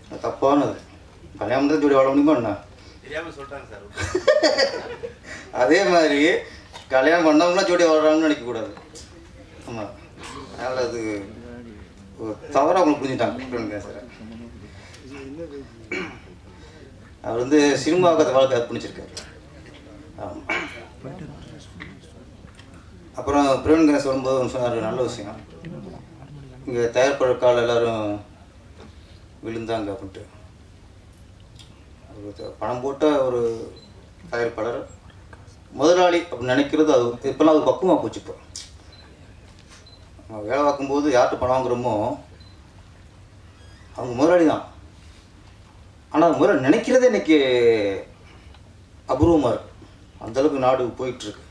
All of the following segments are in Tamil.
தப்பானது. கல்யாணம் தான் ஜோடி வாழ முடியுமா என்ன? தெரியாமல் சொல்கிறாங்க சார். அதே மாதிரி கல்யாணம் பண்ணவங்களாம் ஜோடி வாழ்கிறாங்கன்னு நினைக்கக்கூடாது. ஆமாம், அதனால் அது தவறாக அவங்களுக்கு புரிஞ்சுட்டாங்க சார். அவர் வந்து சினிமாவுக்கு வாழ்க்கை அர்ப்பணிச்சிருக்காரு. ஆமாம். அப்புறம் பிரவீன் கணேஷ் வரும்போது சொன்னார், நல்ல விஷயம், இங்கே தயாரிப்பாளர் எல்லோரும் விழுந்தாங்க அப்படின்ட்டு. பணம் போட்ட ஒரு தயாரிப்பாளர் முதலாளி அப்படின்னு நினைக்கிறது அது இப்போல்லாம் அது பக்குவமாக போச்சு. இப்போ நம்ம வேலை பார்க்கும்போது யார்கிட்ட பணம் வாங்குறோமோ அவங்க முதலாளி தான். ஆனால் முதல்ல நினைக்கிறதே இன்றைக்கி அபூர்வமாக இருக்குது. அந்தளவுக்கு நாடு போயிட்டுருக்கு.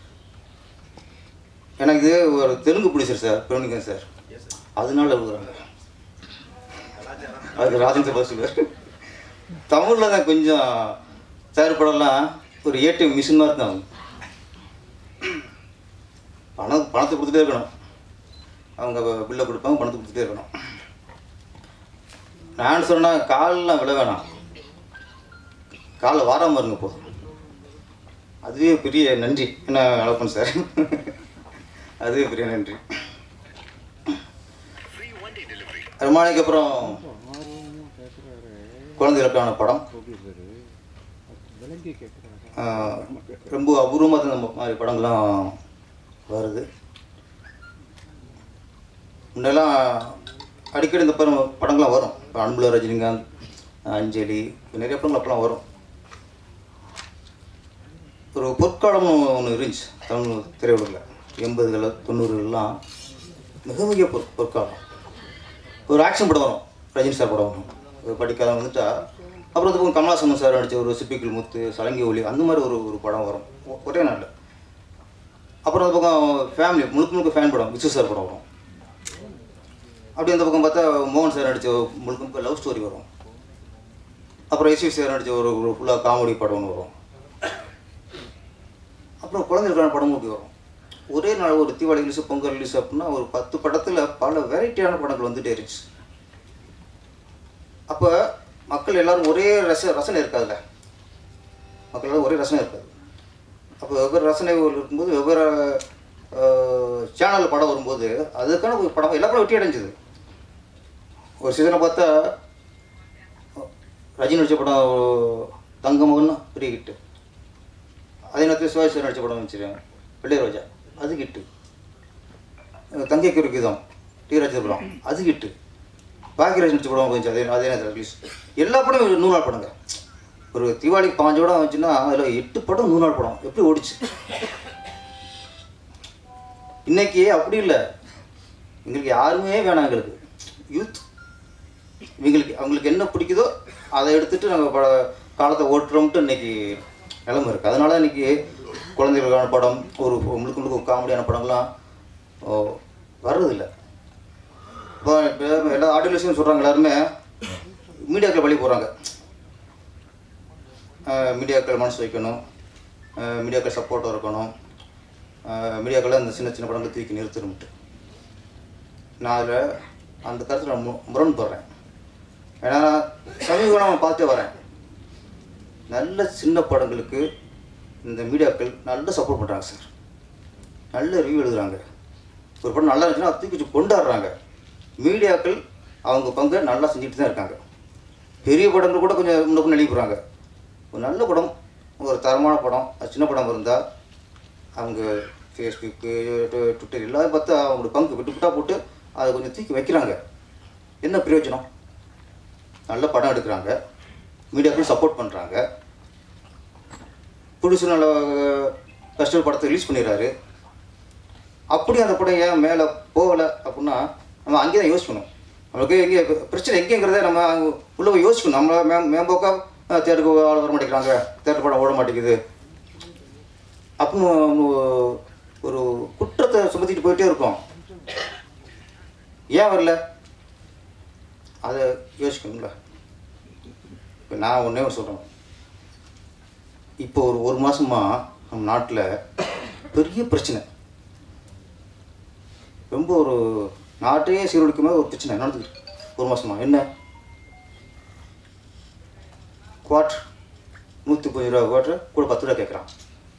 எனக்கு ஒரு தெலுங்கு பிடிச்சிரு சார், பிரவீன் சார், அதனால எழுதுறாங்க. அதுக்கு ராஜேந்திர பாசுவர் தமிழில் தான் கொஞ்சம் தயாரிப்படலாம் ஒரு ஏடிஎம் மிஷின் மாதிரி தான். பணத்தை கொடுத்துட்டே இருக்கணும். அவங்க பில்லை கொடுப்பாங்க, பணத்தை கொடுத்துட்டே இருக்கணும். நான் சொன்னால் காலெலாம் விழ வேணாம், காலில் வாராமல் இருங்க போதும். அதுவே பெரிய நன்றி. என்ன அழப்பன் சார், அதுவே பெரிய நன்றி. ரொம்ப நாளைக்கு அப்புறம் குழந்தைகளுக்கான படம் ரொம்ப அபூர்வமாக தான் இந்த மாதிரி படங்கள்லாம் வருது. முன்னெல்லாம் அடிக்கடி இந்த படங்கள்லாம் வரும். இப்போ அன்புல ரஜினிகாந்த், அஞ்சலி, நிறைய படங்கள் அப்பெல்லாம் வரும். ஒரு பொற்காலம்னு ஒன்று இருந்துச்சு தமிழ் திரையுலகில். 80கள் 90லாம் மிக பொற்காலம். ஒரு ஆக்ஷன் படம் வரும், ரஜினி சார் படம் வரும், படிக்காதவங்க வந்துட்டா. அப்புறம் வந்து கமலாசன் சார் நடித்த ஒரு சிப்பிக்கல் முத்து, சலங்கி ஒளி, அந்த மாதிரி ஒரு படம் வரும் ஒரே நாள். அப்புறம் அந்த பக்கம் ஃபேமிலி முழுக்க ஃபேன் படம், விசு சார் படம் வரும். அப்படி அந்த பக்கம் பார்த்தா மோகன் சார் நடித்த முழுக்க லவ் ஸ்டோரி வரும். அப்புறம் எஸ்வி சார் நடித்த ஒரு ஃபுல்லாக காமெடி படம் ஒன்று வரும். அப்புறம் குழந்தைகளுக்கான படம் ஊட்டி வரும். ஒரே நாள் ஒரு தீபாவளி ரிலீஸ், பொங்கல் ரிலீஸ் அப்படின்னா ஒரு 10 படத்தில் பல வெரைட்டியான படங்கள் வந்துகிட்டே இருந்துச்சு. அப்போ மக்கள் எல்லோரும் ஒரே ரசனை இருக்காதுல்ல, மக்கள் எல்லோரும் ஒரே ரசனை இருக்காது. அப்போ வெவ்வேறு ரசனை இருக்கும்போது வெவ்வேறு சேனலில் படம் வரும்போது அதுக்கான ஒரு படம் எல்லா படம் வெட்டி அடைஞ்சிது. ஒரு சீசனை பார்த்தா ரஜினி நடித்த படம் தங்கமகன் பெரிய ஹிட்டு. அதே நேரத்தில் சிவாஜி சார் நடித்த படம் வச்சுருக்காங்க வெள்ளை ரோஜா, அது ஹிட்டு. தங்கைக்கு ஒரு கீதம் டி ராஜபுரம், அது ஹிட்டு. பாக்கியராஜ் நடிச்ச படம் கொஞ்சம் அதே நேரத்தில் ரிலீஸ். எல்லா படம் 100 நாள் படங்க. ஒரு தீபாவளிக்கு 5 படம் வந்துச்சுன்னா அதில் 8 படம் 100 நாள் படம் எப்படி ஓடிச்சு. இன்னைக்கு அப்படி இல்லை. எங்களுக்கு யாருமே வேணாம். எங்களுக்கு யூத் அவங்களுக்கு என்ன பிடிக்குதோ அதை எடுத்துகிட்டு நாங்கள் காலத்தை ஓட்டுறோம்ட்டு இன்றைக்கி நிலைமை இருக்குது. அதனால இன்றைக்கி குழந்தைகளுக்கான படம் ஒரு முழுக்க காமெடியான படம்லாம் வர்றதில்லை. இப்போ எல்லா ஆடியோலையும் சொல்கிறாங்க, எல்லாருமே மீடியாக்கள் வழி போகிறாங்க. மீடியாக்கள் மனசு வைக்கணும், மீடியாக்கள் சப்போர்ட்டாக இருக்கணும், மீடியாக்களை அந்த சின்ன படங்களை தூக்கி நிறுத்தணும்ட்டு. நான் அதில் அந்த கருத்தில் நான் முரண்படுறேன். ஏன்னா சமீப நான் பார்த்துட்டே வரேன், நல்ல சின்ன படங்களுக்கு இந்த மீடியாக்கள் நல்ல சப்போர்ட் பண்ணுறாங்க சார். நல்ல ரிவ்யூ எழுதுகிறாங்க. ஒரு படம் நல்லா இருந்துச்சுன்னா அதை தூக்கி வச்சு கொண்டாடுறாங்க. மீடியாக்கள் அவங்க பங்கை நல்லா செஞ்சுட்டு தான் இருக்காங்க. பெரிய படங்கள் கூட கொஞ்சம் முன்னுக்கு எழுதி போகிறாங்க. ஒரு நல்ல படம், ஒரு தரமான படம், சின்ன படம் இருந்தால் அவங்க ஃபேஸ்புக்கு, ட்விட்டர் எல்லாரும் பார்த்து அவங்களோட பங்கு விட்டு போட்டு அதை கொஞ்சம் தூக்கி வைக்கிறாங்க. என்ன பிரயோஜனம்? நல்ல படம் எடுக்கிறாங்க, மீடியாக்கள் சப்போர்ட் பண்ணுறாங்க. புதுசு நல்ல கஷ்டப்பட்ட படத்தை ரிலீஸ் பண்ணிடுறாரு. அப்படி அந்த படம் ஏன் மேலே போகலை அப்படின்னா நம்ம அங்கே தான் யோசிக்கணும். நம்மளுக்கு எங்கே பிரச்சனை எங்கேங்கிறத நம்ம உள்ளே போய் யோசிக்கணும். நம்மளை மேம்போக்காக தேட்டருக்கு ஆள் வர மாட்டேங்கிறாங்க, தேட்டர் படம் ஓட மாட்டேங்குது அப்படின்னு ஒரு குற்றத்தை சுமத்திட்டு போயிட்டே இருக்கோம். ஏன் வரல அதை யோசிக்கணும்ல. இப்போ நான் ஒன்றே சொல்கிறேன், இப்போ ஒரு மாதமாக நம்ம நாட்டில் பெரிய பிரச்சனை, ரொம்ப ஒரு நாட்டையே சீரழிக்குமே ஒரு பிரச்சனை நடந்துருக்கு ஒரு மாதமாக. என்ன குவார்ட்ரு 130 ரூபா குவார்ட்ரு கூட 10 ரூபா கேட்குறான்.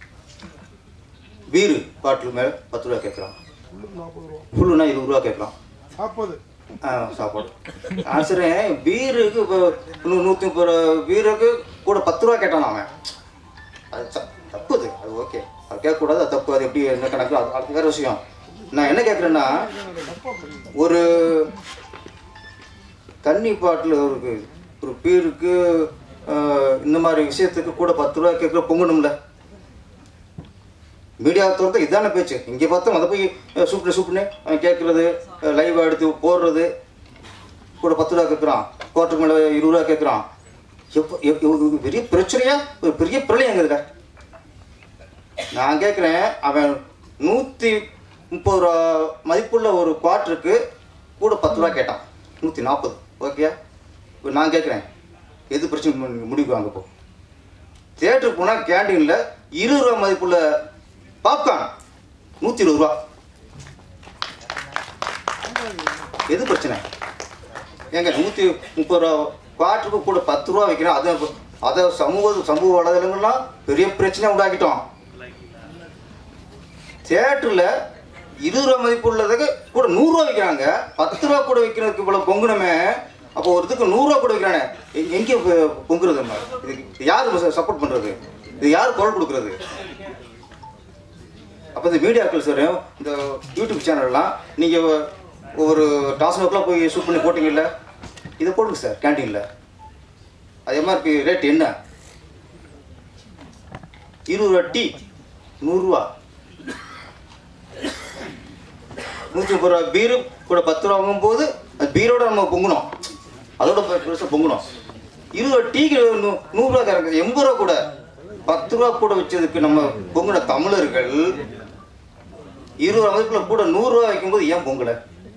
பீரு பாட்டில் மேலே 10 ரூபா கேட்குறான். ஃபுல்லுனா 20 ரூபா கேட்குறான். சாப்பாடு சரி. பீருக்கு இப்போ 130 ரூபா பீருக்கு கூட 10 ரூபா கேட்டான் அவன். அது தப்பு. அது ஓகே, அது கேட்கக்கூடாது, அது தப்பு. அது எப்படி என்ன கணக்கு அது வேறு விஷயம். நான் என்ன கேட்குறேன்னா, ஒரு தண்ணி பாட்டில் ஒரு பீருக்கு இந்த மாதிரி விஷயத்துக்கு கூட 10 ரூபா கேட்குற பொங்கணும்ல. மீடியாவை தவிர்த்து இதான பேச்சு. இங்கே பார்த்தோம் அதை போய் சூப்புன்னு அவன் கேட்குறது, லைவாக எடுத்து போடுறது. கூட 10 ரூபா கேட்குறான், குவார்ட்டருக்கு மேலே 20 ரூபா கேட்குறான். பெரிய பிரச்சனையா, ஒரு பெரிய பிரளயம் இதில். நான் கேட்குறேன், அவன் 130 ரூபா மதிப்புள்ள ஒரு குவார்ட்டருக்கு கூட 10 ரூபா கேட்டான். 140 ஓகே. இப்போ நான் கேட்குறேன், எது பிரச்சனை முடிவு வாங்க போ. தியேட்டருக்கு போனால் கேண்டீனில் 20 ரூபா மதிப்புள்ள பாப்கார்ன் 120 ரூபா. எது பிரச்சனை? ஏங்க 130 ரூபா குவார்ட்டருக்கு கூட 10 ரூபா வைக்கிறேன். அதை சமூக வலைதளங்கள்லாம் பெரிய பிரச்சனை உண்டாக்கிட்டோம். தியேட்டரில் 20 ரூபா மதிப்பு உள்ளதுக்கு கூட 100 ரூபா வைக்கிறாங்க. 10 ரூபா கூட வைக்கிறதுக்கு இவ்வளோ பொங்குனமே. அப்போ ஒருத்துக்கு 100 ரூபா கூட வைக்கிறானே, எங்கே பொங்குறது? இது யார் சப்போர்ட் பண்ணுறது? இது யார் குரல் கொடுக்குறது? அப்போ இந்த மீடியாக்கள் சார், இந்த யூடியூப் சேனல்லாம் நீங்கள் ஒரு டாஸ்மாக்லாம் போய் ஷூட் பண்ணி போட்டிங்கல்ல, இதை போடுங்க சார் கேண்டீனில். அது எம்ஆர்பி ரேட் என்ன? 20 ரூபா டீ 100 ரூபா. 130 ரூபா பீரு கூட 10 ரூபா வாங்கும்போது அது பீரோட நம்ம பொங்கணும், அதோட பெருசாக பொங்கணும். 20 ரூபா டீக்கு 100 ரூபா கறக்குது. 80 ரூபா கூட 10 ரூபா கூட வச்சதுக்கு நம்ம பொங்கின தமிழர்கள் 20 ரூபா மதிப்புல கூட 100 ரூபா வைக்கும்போது ஏன் பொங்கலை?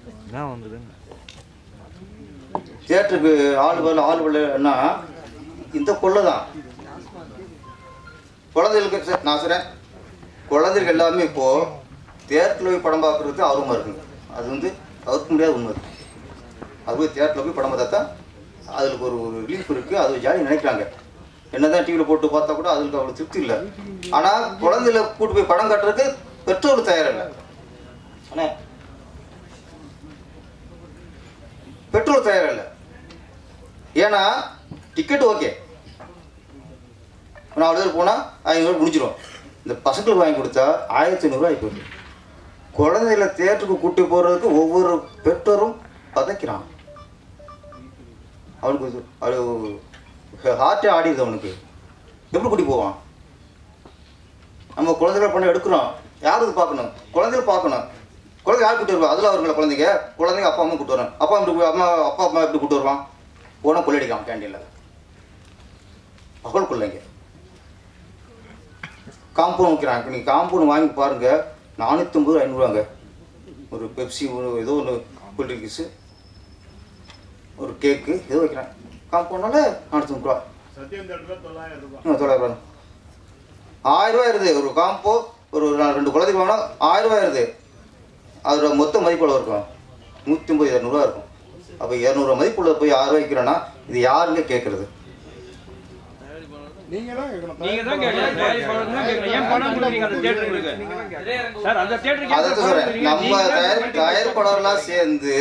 தியேட்டருக்கு ஆள் வரலன்னா இந்த கொள்ளை தான். குழந்தைகளுக்கு நான் சொல்கிறேன், குழந்தைகள் எல்லாமே இப்போது தியேட்டரில் போய் படம் பார்க்குறது ஆர்வமாக இருக்குங்க. அது தவிர்க்க முடியாத உண்மை. அது போய் தியேட்டரில் போய் படம் பார்த்தா தான் அதுக்கு ஒரு ரிலீஃப் இருக்குது, அது ஜாலி நினைக்கிறாங்க. என்ன தான் டிவியில் போட்டு பார்த்தா கூட அதுக்கு அவ்வளோ திருப்தி இல்லை. ஆனால் குழந்தைகளை கூட்டு போய் படம் காட்டுறதுக்கு பெற்றோர் தயாரில்லை. ஆனால் பெட்ரோல் தயாரில்லை. ஏன்னா டிக்கெட் ஓகே, நான் 4 பேர் போனால் 500 முடிஞ்சிடும். இந்த பசங்களுக்கு வாங்கி கொடுத்தா 1500 ரூபாய் போகுது. குழந்தைகளை தியேட்டருக்கு கூட்டி போகிறதுக்கு ஒவ்வொரு பெற்றோரும் பதைக்கிறான். அவனுக்கு ஹார்ட்டே ஆடிடுது. அவனுக்கு எப்படி கூட்டி போவான்? நம்ம குழந்தைகளை பண்ண எடுக்கிறோம், யார் இது பார்க்கணும்? குழந்தைகள் பார்க்கணும். குழந்தை யார் கூட்டு வருவா? அதில் அவர்களை குழந்தைங்க அப்பா அம்மா கூட்டு வரான். அப்பா அம்மா எப்படி கூட்டு வருவான்? போனால் கொள்ளடிக்கான் கேண்டீனில். பகல் கொள்ளைங்க காம்பவுண்ட் வைக்கிறான். இப்போ நீங்கள் காம்பவுண்ட் வாங்கி பாருங்கள், 450 500 ஒரு பெப்சி, ஏதோ ஒன்று கூல்ட்ரிங்க்ஸு, ஒரு கேக்கு ஏதோ வைக்கிறான். காம்பவுண்ட்னால 450 ரூபா. 900 ரூபா. 1000 ரூபா இருது ஒரு காம்போ. ஒரு 2 குழந்தைக்கு வாங்கினா 1000 ரூபா இருது. அதோட மொத்த மதிப்பு இருக்கும் 150 200 இருக்கும். அப்போ 200 மதிப்புள்ள போய் 6 ரூபாய் வைக்கிறோன்னா இது யாருங்க கேட்குறது? நம்ம தயாரிப்பாளர்லாம் சேர்ந்து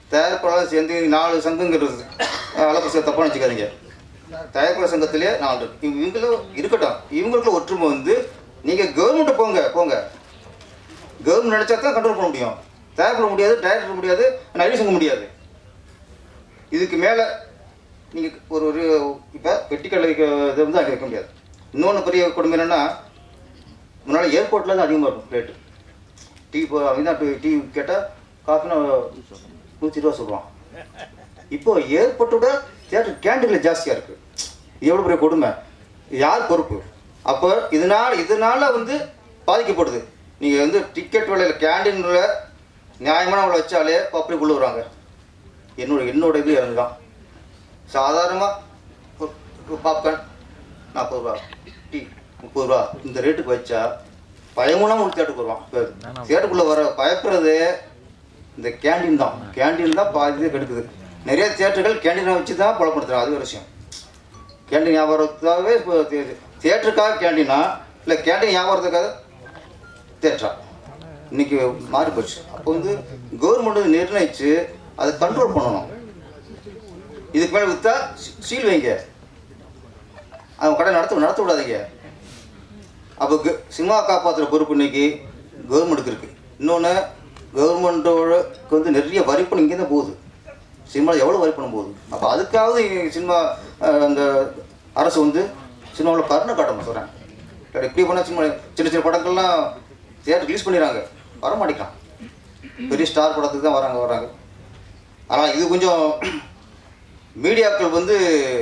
4 சங்கங்கிறது அளவு தப்பா நினச்சிக்காதீங்க. தயாரிப்பாளர் சங்கத்திலே 4 இவங்களும் இருக்கட்டும். இவங்களுக்குள்ள ஒற்றுமை நீங்கள் கவர்மெண்ட்டை போங்க. கவர்மெண்ட் நினச்சா தான் கண்ட்ரோல் பண்ண முடியும். தயாரிப்பட முடியாது, டைரக்டர் முடியாது, நடிகை சங்கம் முடியாது. இதுக்கு மேலே நீங்கள் ஒரு இப்போ பெட்டிக்கடை இதை அங்கே வைக்க முடியாது. இன்னொன்று பெரிய கொடுமை என்னென்னா, முன்னால் ஏர்போர்ட்டில் தான் அதிகமாக இருக்கும் ரேட்டு. டீ அவங்க தான் டீ கேட்டால் காஃபினா 120 ரூபா சொல்லுவான். இப்போது ஏர்போர்ட்டோட தியேட்டர் கேண்டீனில் ஜாஸ்தியாக இருக்குது. எவ்வளோ பெரிய கொடுமை! யார் பொறுப்பு? அப்போ இதனால் பாதிக்கப்படுது. நீங்கள் டிக்கெட் விலையில் கேண்டீனில் நியாயமான அவளை வச்சாலே பப்ளிக் உள்ள வராங்க. என்னோட இது தான். சாதாரணமாக பாப்கார்ன் 40 ரூபா, டீ 30 ரூபா, இந்த ரேட்டுக்கு வச்சா பயமுலாம் ஒரு தியேட்டருக்கு வருவான். தியேட்டருக்குள்ளே வர பயப்படுறது இந்த கேண்டீன் தான் பாதி கெடுக்குது. நிறைய தியேட்டர்கள் கேண்டீனை வச்சு தான் புலப்படுத்துகிறாங்க. அது ஒரு விஷயம். கேண்டீன் வியாபாரத்துக்காகவே இப்போ தியேட்டருக்காக கேண்டீனா இல்லை கேண்டீன் வியாபாரத்துக்காக தியேட்டரா இன்றைக்கி மாறி போச்சு. அப்போ வந்து கவர்மெண்ட் நிர்ணயித்து அதை கண்ட்ரோல் பண்ணணும். இதுக்கு மேலே விற்றா சீல் வைங்க, அவங்க கடை நடத்த விடாதீங்க. அப்போ சினிமா காப்பாற்றுற பொறுப்பு இன்னைக்கு கவர்மெண்ட்டுக்கு இருக்குது. இன்னொன்று கவர்மெண்ட்டோடக்கு வந்து நிறைய வரிப்பணம் இங்கே தான் போகுது. சினிமாவில் எவ்வளோ வரிப்பணம் போகுது. அப்போ அதுக்காவது சினிமா அந்த அரசு வந்து சினிமாவில் கருணை காட்டணும் சொல்கிறேன். இப்படி பண்ணால் சினிமா சின்ன சின்ன படங்கள்லாம் தியேட்டர் ரிலீஸ் பண்ணிடுறாங்க, வரமாட்டேங்கிறான். பெரிய ஸ்டார் படத்துக்கு தான் வராங்க. ஆனால் இது கொஞ்சம் மீடியாக்கள் வந்து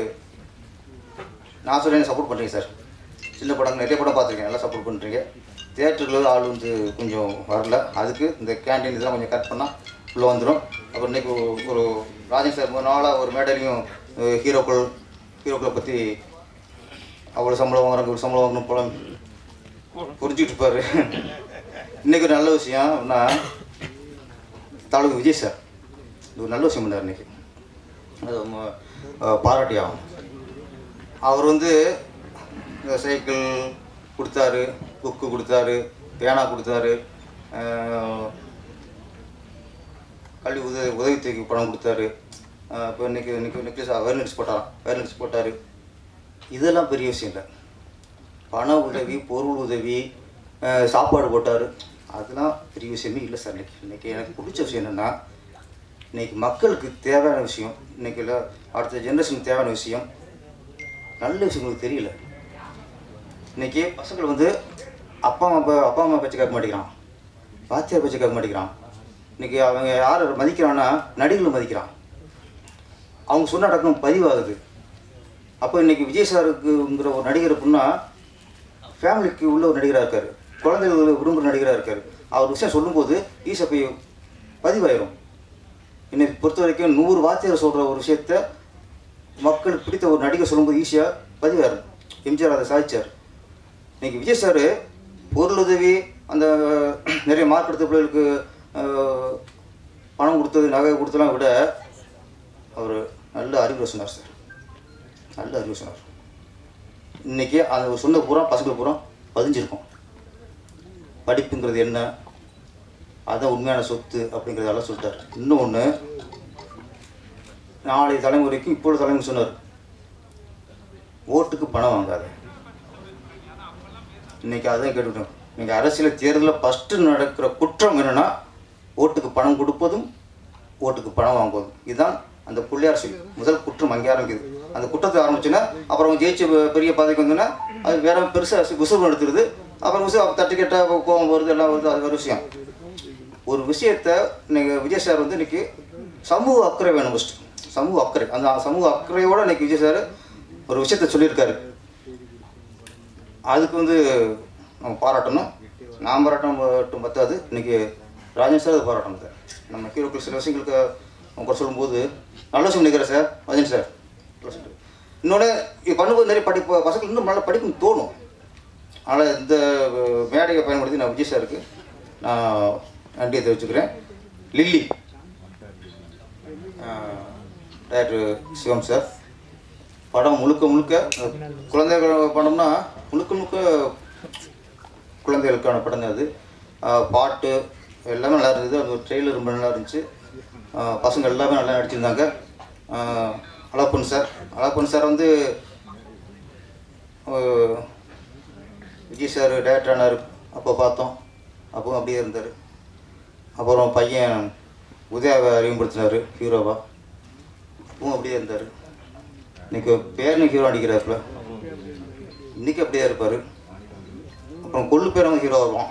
நான் சொல்கிறேன் சப்போர்ட் பண்ணுறீங்க சார். சின்ன படங்கள் நிறைய படம் பார்த்துருக்கேன், நல்லா சப்போர்ட் பண்ணுறீங்க. தியேட்டருக்கு ஆள் வந்து கொஞ்சம் வரல. அதுக்கு இந்த கேண்டீன் இதெல்லாம் கொஞ்சம் கட் பண்ணால் உள்ளே வந்துடும். அப்புறம் இன்றைக்கி ஒரு ராஜன் சார் 3 நாளாக ஒரு மேடையிலையும் ஹீரோக்களை பற்றி அவ்வளோ சம்பளம் வாங்குறாங்க, ஒரு சம்பளம் வாங்கணும் போல புரிஞ்சுக்கிட்டு இருப்பார். இன்றைக்கி ஒரு நல்ல விஷயம் அப்படின்னா தலைவர் விஜய் சார் இது ஒரு நல்ல விஷயம் பண்ணார். இன்றைக்கி அது பாராட்டி ஆகும். அவர் வந்து சைக்கிள் கொடுத்தாரு, புக்கு கொடுத்தாரு, பேனா கொடுத்தாரு, கல்வி உதவித்தொகைக்கு பணம் கொடுத்தாரு. இப்போ இன்றைக்கி நெக்லஸ் வேர்னெக்ஸ் போட்டார். இதெல்லாம் பெரிய விஷயம் இல்லை. பண உதவி, பொருள் உதவி, சாப்பாடு போட்டார், அதெல்லாம் பெரிய விஷயமே இல்லை சார். இன்றைக்கி எனக்கு பிடிச்ச விஷயம் என்னென்னா இன்றைக்கி மக்களுக்கு தேவையான விஷயம், இன்றைக்கி இல்லை அடுத்த ஜென்ரேஷனுக்கு தேவையான விஷயம், நல்ல விஷயங்களுக்கு தெரியல. இன்றைக்கி பசங்கள் வந்து அப்பா அம்மா பேச்சு கேட்க மாட்டேங்கிறான், பாத்தியார் பேச்சு கேட்க மாட்டேங்கிறான். இன்றைக்கி அவங்க யார் மதிக்கிறான்னா நடிகர்களை மதிக்கிறான். அவங்க சொன்ன அடக்கம் பதிவாகுது. அப்போ இன்றைக்கி விஜய் சாருக்குங்கிற ஒரு நடிகர் அப்படின்னா ஃபேமிலிக்கு உள்ள ஒரு நடிகராக இருக்கார், குழந்தைகள் விரும்புகிற நடிகராக இருக்கார். அவர் விஷயம் சொல்லும்போது ஈஸியாக போய் பதிவாயிரும். இன்னைக்கு பொறுத்த வரைக்கும் 100 வாத்தியார் சொல்கிற ஒரு விஷயத்த மக்களுக்கு பிடித்த ஒரு நடிகர் சொல்லும்போது ஈஸியாக பதிவாயிரும். எம்ஜிஆர் அதை சாதிச்சார். இன்றைக்கி விஜய் சார் பொருளுதவி, அந்த நிறைய மார்க் எடுத்த பிள்ளைகளுக்கு பணம் கொடுத்தது, நகை கொடுத்தலாம் விட அவர் நல்ல அறிவுரை சொன்னார் சார், நல்ல அறிவுரை சொன்னார். இன்றைக்கி அந்த சொன்ன பூரா பசங்களுக்கு பூரா பதிஞ்சிருக்கும். படிப்புங்கிறது என்ன, அதுதான் உண்மையான சொத்து அப்படிங்கிறதெல்லாம் சொல்லிட்டார். இன்னொன்று நாளைய தலைமுறைக்கும் இப்போது தலைமுறை சொன்னார், ஓட்டுக்கு பணம் வாங்காது. இன்றைக்கி அதான் கேட்டுக்கிட்டோம். நீங்கள் அரசியல் தேர்தலில் ஃபஸ்ட்டு நடக்கிற குற்றம் என்னென்னா ஓட்டுக்கு பணம் கொடுப்பதும் ஓட்டுக்கு பணம் வாங்குவதும். இதுதான் அந்த புள்ளியார் அரசியல் முதல் குற்றம் அங்கே ஆரம்பிக்குது. அந்த குற்றத்தை ஆரம்பிச்சுன்னா அப்புறம் ஜெயிச்சு பெரிய பதவிக்கு வந்தோன்னா அது வேற பெருசாக விசுவம் எடுத்துருது. அப்புறம் விசுவம் தட்டு கேட்டால் கோவம் வருது, எல்லாம் வருது. அது ஒரு விஷயம். ஒரு விஷயத்தை நீங்கள் விஜய் சார் வந்து இன்றைக்கி சமூக அக்கறை வேணும். ஃபஸ்ட்டு சமூக அக்கறை, அந்த சமூக அக்கறையோடு இன்றைக்கி விஜய் சார் ஒரு விஷயத்த சொல்லியிருக்காரு. அதுக்கு வந்து நம்ம பாராட்டணும். நான் பாராட்டம் மட்டும் பத்தாது, இன்றைக்கி ராஜன் சார் அது பாராட்டணும் சார். நம்ம ஹீரோக்கள் சில விஷயங்களுக்கு அவங்க சொல்லும்போது நல்ல விஷயம் நினைக்கிறேன் சார் ராஜன் சார். இன்னொன்று இது பண்ணும்போது நிறைய பசங்களுக்கு இன்னும் நல்லா படிக்கணும்னு தோணும். அதனால் இந்த மேடையை பயன்படுத்தி நான் விஜய் சாருக்கு நான் நன்றியை தெரிவிச்சுக்கிறேன். லில்லி டைரக்டர் சிவம் சார் படம் முழுக்க குழந்தைகள் படம்னா முழுக்க குழந்தைகளுக்கான படம் தான் அது. பாட்டு எல்லாமே நல்லா இருந்தது. அந்த ட்ரெய்லர் ரொம்ப நல்லா இருந்துச்சு. பசங்க எல்லாமே நல்லா நடிச்சிருந்தாங்க. அழகப்பன் சார் வந்து விஜய் சார் டைரக்டர் ஆனார், அப்போ பார்த்தோம். அப்போவும் அப்படியே இருந்தார். அப்புறம் பையன் உதயாவை அறிமுகப்படுத்தினார் ஹீரோவா, அப்பவும் அப்படியே இருந்தார். இன்றைக்கி பேரனு ஹீரோ அடிக்கிறாப்புல, இன்றைக்கி அப்படியே இருப்பார். அப்புறம் கொள்ளு பேரவங்க ஹீரோ வருவான்.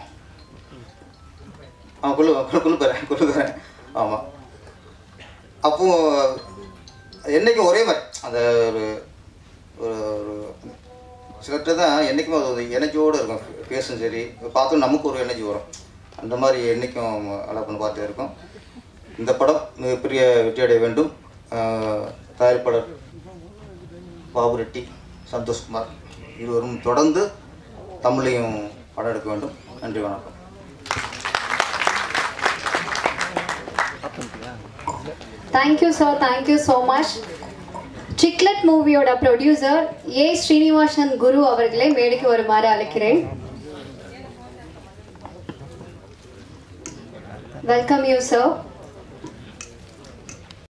கொள்ளு பேரன் ஆமாம். அப்போ என்றைக்கும் ஒரே மாதிரி அந்த ஒரு சிலர்கிட்ட தான் என்றைக்குமே அது எனர்ஜியோடு இருக்கும். பேசும் சரி பார்த்தோம் நமக்கு ஒரு எனர்ஜி வரும். அந்த மாதிரி என்றைக்கும் அழகப்பன் பார்த்துட்டே இருக்கும். இந்த படம் மிகப்பெரிய வெற்றியடைய வேண்டும். தயாரிப்பாளர் பாபு ரெட்டி, சந்தோஷ்குமார் இருவரும் தொடர்ந்து தமிழையும் படம் எடுக்க வேண்டும். நன்றி, வணக்கம். Thank you, sir. Thank you so much. Chiclet மூவியோட ப்ரொடியூசர் ஏ ஸ்ரீனிவாசன் குரு அவர்களை மேடைக்கு வருமாறு அழைக்கிறேன். Welcome you, sir.